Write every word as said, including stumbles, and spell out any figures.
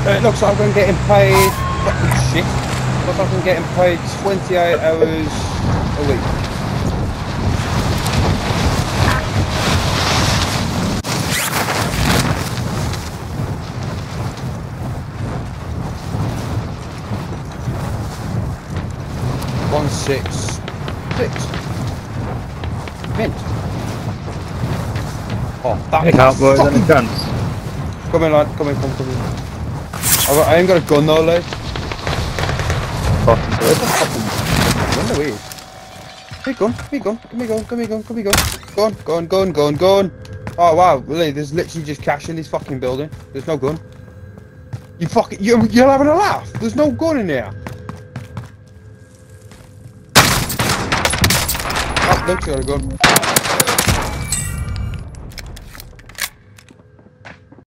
It looks like I'm getting paid. Fucking shit. Looks like I'm getting paid twenty-eight hours a week. One six six. Mint. Oh, that Hey, can't boys, any chance? Come in, lad. Come in, come, come in. I, got, I ain't got a gun though, lad. Fucking good. Run away. Give me a gun, give me a gun, give me a gun, give me a gun, give me a gun. Go on, go on, go on, go on, go on. Oh wow, really, there's literally just cash in this fucking building. There's no gun. You fucking, you're, you're having a laugh. There's no gun in there. Oh, look, you got a gun.